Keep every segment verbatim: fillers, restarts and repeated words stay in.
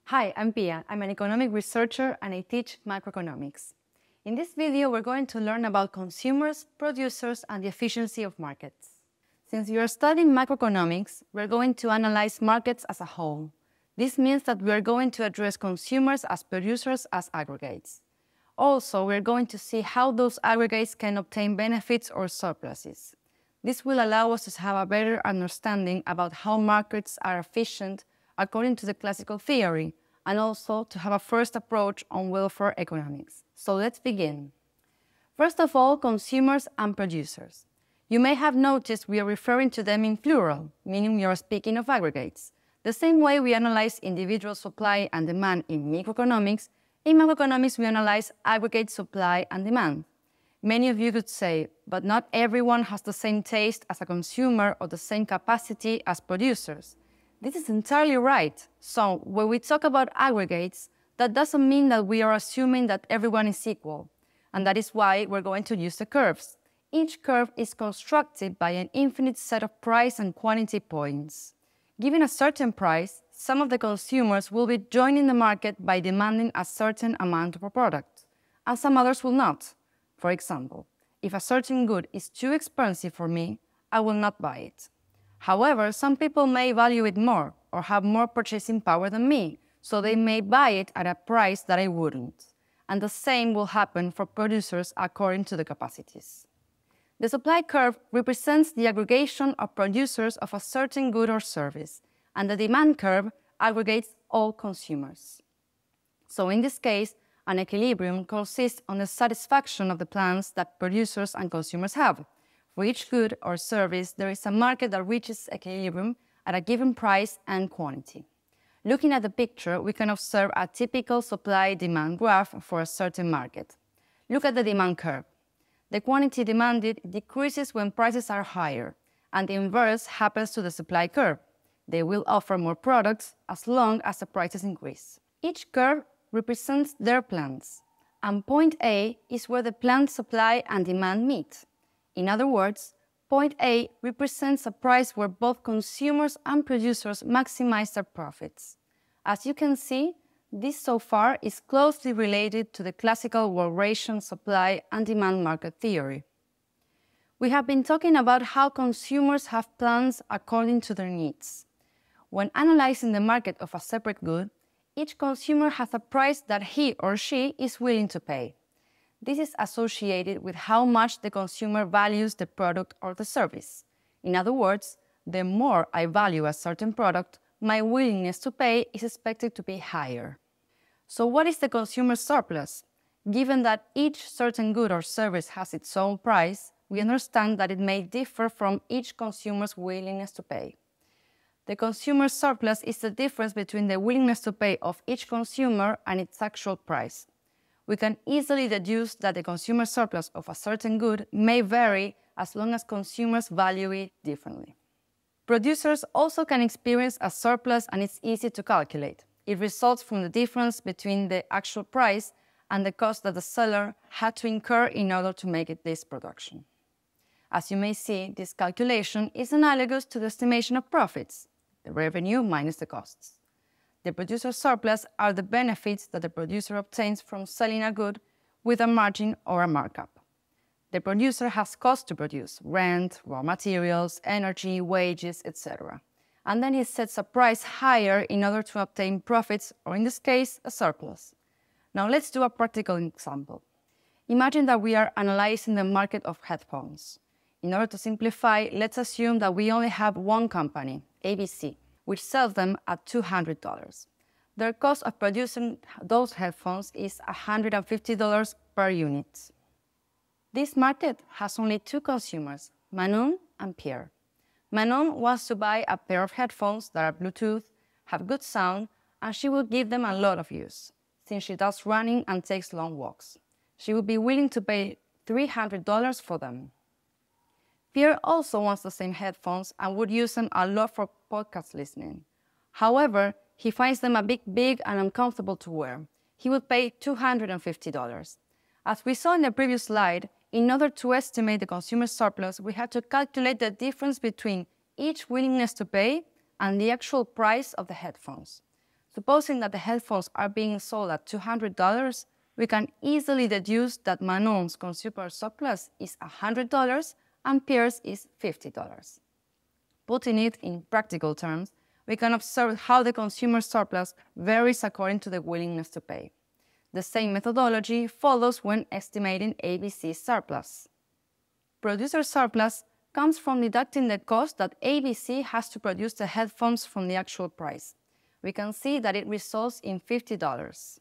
Hi, I'm Pia. I'm an economic researcher and I teach macroeconomics. In this video, we're going to learn about consumers, producers, and the efficiency of markets. Since you are studying macroeconomics, we're going to analyze markets as a whole. This means that we're going to address consumers as producers as aggregates. Also, we're going to see how those aggregates can obtain benefits or surpluses. This will allow us to have a better understanding about how markets are efficient according to the classical theory, and also to have a first approach on welfare economics. So let's begin. First of all, consumers and producers. You may have noticed we are referring to them in plural, meaning we are speaking of aggregates. The same way we analyze individual supply and demand in microeconomics, in macroeconomics we analyze aggregate supply and demand. Many of you could say, but not everyone has the same taste as a consumer or the same capacity as producers. This is entirely right. So when we talk about aggregates, that doesn't mean that we are assuming that everyone is equal. And that is why we're going to use the curves. Each curve is constructed by an infinite set of price and quantity points. Given a certain price, some of the consumers will be joining the market by demanding a certain amount of a product, and some others will not. For example, if a certain good is too expensive for me, I will not buy it. However, some people may value it more or have more purchasing power than me, so they may buy it at a price that I wouldn't. And the same will happen for producers according to the capacities. The supply curve represents the aggregation of producers of a certain good or service, and the demand curve aggregates all consumers. So in this case, an equilibrium consists on the satisfaction of the plans that producers and consumers have. For each good or service, there is a market that reaches equilibrium at a given price and quantity. Looking at the picture, we can observe a typical supply-demand graph for a certain market. Look at the demand curve. The quantity demanded decreases when prices are higher, and the inverse happens to the supply curve. They will offer more products as long as the prices increase. Each curve represents their plans, and point A is where the planned supply and demand meet. In other words, point A represents a price where both consumers and producers maximize their profits. As you can see, this so far is closely related to the classical Walrasian supply and demand market theory. We have been talking about how consumers have plans according to their needs. When analyzing the market of a separate good, each consumer has a price that he or she is willing to pay. This is associated with how much the consumer values the product or the service. In other words, the more I value a certain product, my willingness to pay is expected to be higher. So what is the consumer surplus? Given that each certain good or service has its own price, we understand that it may differ from each consumer's willingness to pay. The consumer surplus is the difference between the willingness to pay of each consumer and its actual price. We can easily deduce that the consumer surplus of a certain good may vary as long as consumers value it differently. Producers also can experience a surplus, and it's easy to calculate. It results from the difference between the actual price and the cost that the seller had to incur in order to make it this production. As you may see, this calculation is analogous to the estimation of profits, the revenue minus the costs. The producer's surplus are the benefits that the producer obtains from selling a good with a margin or a markup. The producer has costs to produce: rent, raw materials, energy, wages, et cetera. And then he sets a price higher in order to obtain profits, or in this case, a surplus. Now let's do a practical example. Imagine that we are analyzing the market of headphones. In order to simplify, let's assume that we only have one company, A B C, which sells them at two hundred dollars. Their cost of producing those headphones is one hundred fifty dollars per unit. This market has only two consumers, Manon and Pierre. Manon wants to buy a pair of headphones that are Bluetooth, have good sound, and she will give them a lot of use, since she does running and takes long walks. She would be willing to pay three hundred dollars for them. Pierre also wants the same headphones and would use them a lot for podcast listening. However, he finds them a bit big and uncomfortable to wear. He would pay two hundred fifty dollars. As we saw in the previous slide, in order to estimate the consumer surplus, we had to calculate the difference between each willingness to pay and the actual price of the headphones. Supposing that the headphones are being sold at two hundred dollars, we can easily deduce that Manon's consumer surplus is one hundred dollars and Pierre's is fifty dollars. Putting it in practical terms, we can observe how the consumer surplus varies according to the willingness to pay. The same methodology follows when estimating A B C's surplus. Producer surplus comes from deducting the cost that A B C has to produce the headphones from the actual price. We can see that it results in fifty dollars.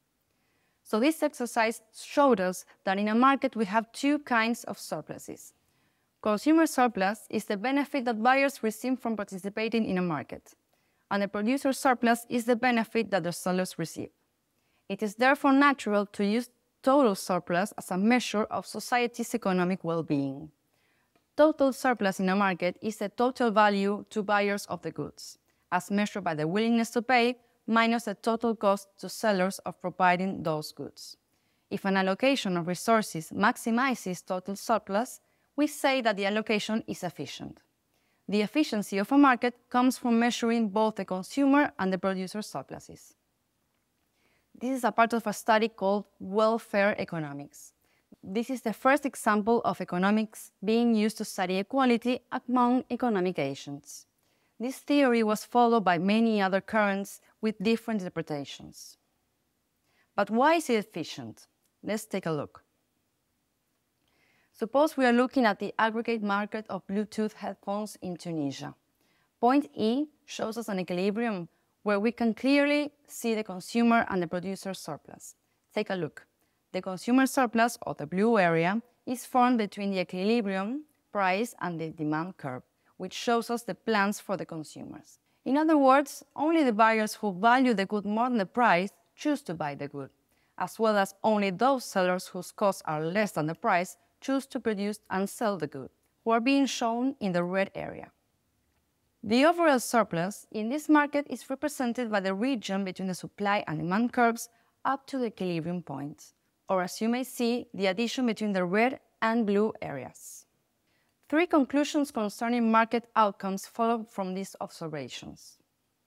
So this exercise showed us that in a market we have two kinds of surpluses. Consumer surplus is the benefit that buyers receive from participating in a market, and the producer surplus is the benefit that the sellers receive. It is therefore natural to use total surplus as a measure of society's economic well-being. Total surplus in a market is the total value to buyers of the goods, as measured by the willingness to pay minus the total cost to sellers of providing those goods. If an allocation of resources maximizes total surplus, we say that the allocation is efficient. The efficiency of a market comes from measuring both the consumer and the producer surpluses. This is a part of a study called welfare economics. This is the first example of economics being used to study equality among economic agents. This theory was followed by many other currents with different interpretations. But why is it efficient? Let's take a look. Suppose we are looking at the aggregate market of Bluetooth headphones in Tunisia. Point E shows us an equilibrium where we can clearly see the consumer and the producer surplus. Take a look. The consumer surplus, or the blue area, is formed between the equilibrium, price, and the demand curve, which shows us the plans for the consumers. In other words, only the buyers who value the good more than the price choose to buy the good, as well as only those sellers whose costs are less than the price choose to produce and sell the good, who are being shown in the red area. The overall surplus in this market is represented by the region between the supply and demand curves up to the equilibrium point, or as you may see, the addition between the red and blue areas. Three conclusions concerning market outcomes follow from these observations.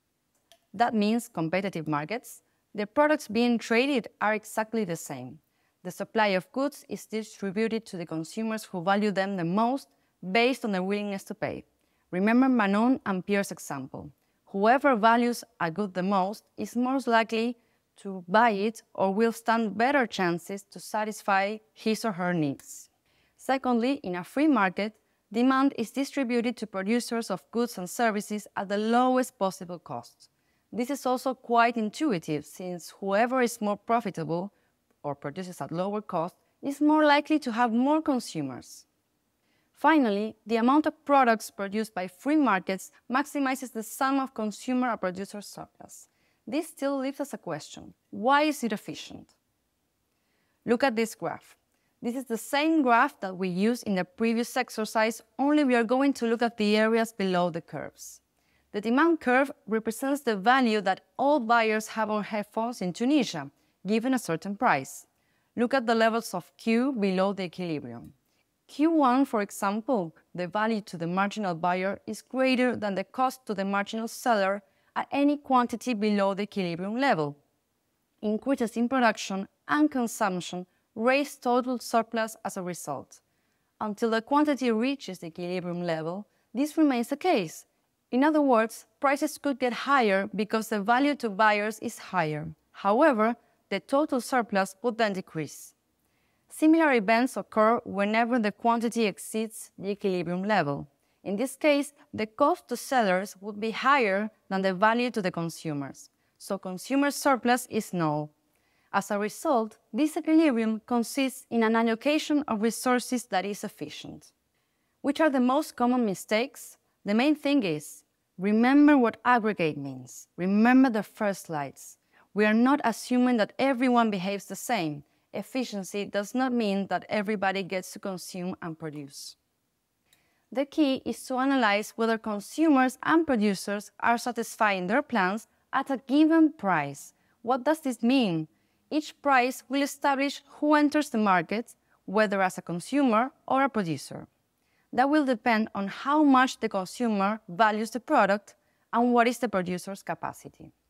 That means competitive markets, the products being traded are exactly the same. The supply of goods is distributed to the consumers who value them the most based on their willingness to pay. Remember Manon and Pierre's example. Whoever values a good the most is most likely to buy it or will stand better chances to satisfy his or her needs. Secondly, in a free market, demand is distributed to producers of goods and services at the lowest possible cost. This is also quite intuitive, since whoever is more profitable or produces at lower cost is more likely to have more consumers. Finally, the amount of products produced by free markets maximizes the sum of consumer and producer surplus. This still leaves us a question: why is it efficient? Look at this graph. This is the same graph that we used in the previous exercise, only we are going to look at the areas below the curves. The demand curve represents the value that all buyers have on headphones in Tunisia, given a certain price. Look at the levels of Q below the equilibrium. Q one, for example, the value to the marginal buyer is greater than the cost to the marginal seller at any quantity below the equilibrium level. Increases in production and consumption raise total surplus as a result. Until the quantity reaches the equilibrium level, this remains the case. In other words, prices could get higher because the value to buyers is higher. However, the total surplus would then decrease. Similar events occur whenever the quantity exceeds the equilibrium level. In this case, the cost to sellers would be higher than the value to the consumers, so consumer surplus is null. As a result, this equilibrium consists in an allocation of resources that is efficient. Which are the most common mistakes? The main thing is, remember what aggregate means. Remember the first slides. We are not assuming that everyone behaves the same. Efficiency does not mean that everybody gets to consume and produce. The key is to analyze whether consumers and producers are satisfying their plans at a given price. What does this mean? Each price will establish who enters the market, whether as a consumer or a producer. That will depend on how much the consumer values the product and what is the producer's capacity.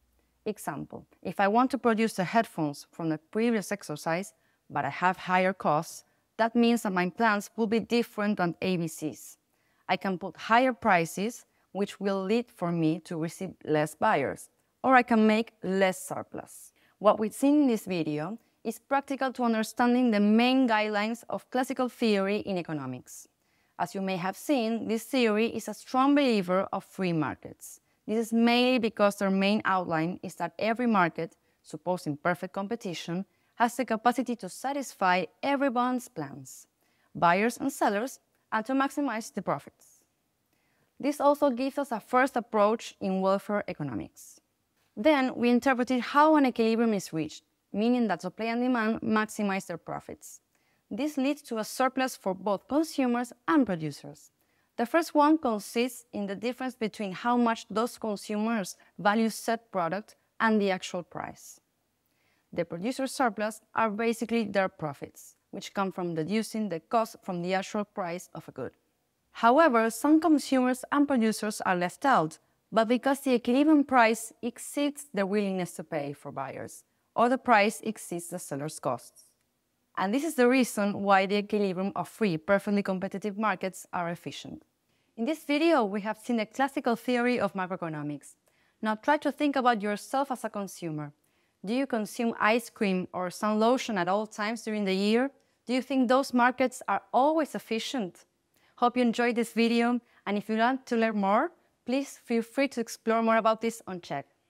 Example, if I want to produce the headphones from the previous exercise, but I have higher costs, that means that my plans will be different than A B C's. I can put higher prices, which will lead for me to receive less buyers, or I can make less surplus. What we've seen in this video is practical to understanding the main guidelines of classical theory in economics. As you may have seen, this theory is a strong believer of free markets. This is mainly because their main outline is that every market, supposing perfect competition, has the capacity to satisfy everyone's plans, buyers and sellers, and to maximize the profits. This also gives us a first approach in welfare economics. Then we interpreted how an equilibrium is reached, meaning that supply and demand maximize their profits. This leads to a surplus for both consumers and producers. The first one consists in the difference between how much those consumers value said product and the actual price. The producer's surplus are basically their profits, which come from deducing the cost from the actual price of a good. However, some consumers and producers are left out, but because the equilibrium price exceeds the willingness to pay for buyers, or the price exceeds the seller's costs. And this is the reason why the equilibrium of free, perfectly competitive markets are efficient. In this video, we have seen the classical theory of macroeconomics. Now try to think about yourself as a consumer. Do you consume ice cream or sun lotion at all times during the year? Do you think those markets are always efficient? Hope you enjoyed this video, and if you want to learn more, please feel free to explore more about this on Chegg.